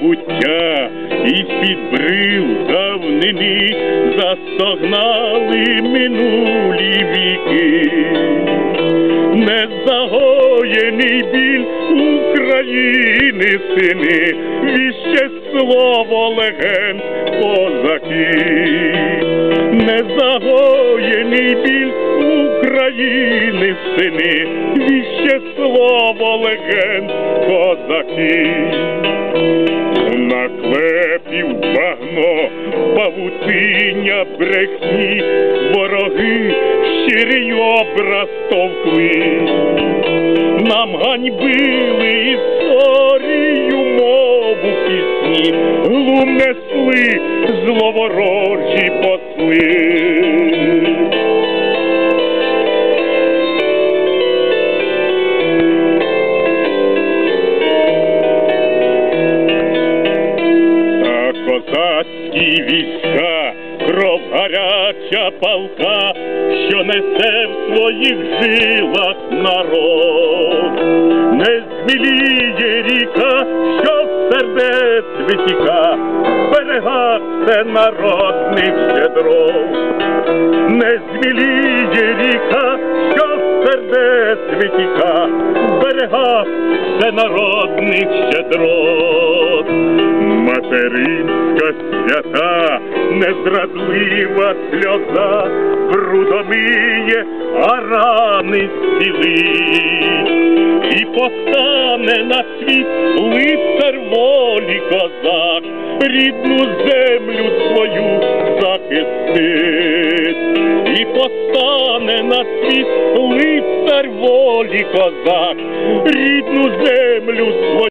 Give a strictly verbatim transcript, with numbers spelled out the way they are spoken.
забуття, і з-під брил давнини застогнали минулі віки. Незагоєний біль України сини, віще слово легенд козаків. Незагоєний біль України сини, віще слово легенд козаків. Наклепів багно, павутиння брехні, вороги щирий образ товкли. Нам ганьбили історію, мову, пісні, глум несли зловорожі посли. Козацькі війська, кров гаряча палка, що несе в своїх жилах народ. Не зміліє ріка, що з сердець витіка, в берегах всенародних щедрот. Не зміліє ріка, що з сердець витіка, в берегах всенародних щедрот. Материнська свята, незрадлива сльоза, брудомиє, а рани зцілить. І постане на світ лицар волі козак, рідну землю свою захистить. І постане на світ лицар волі козак, рідну землю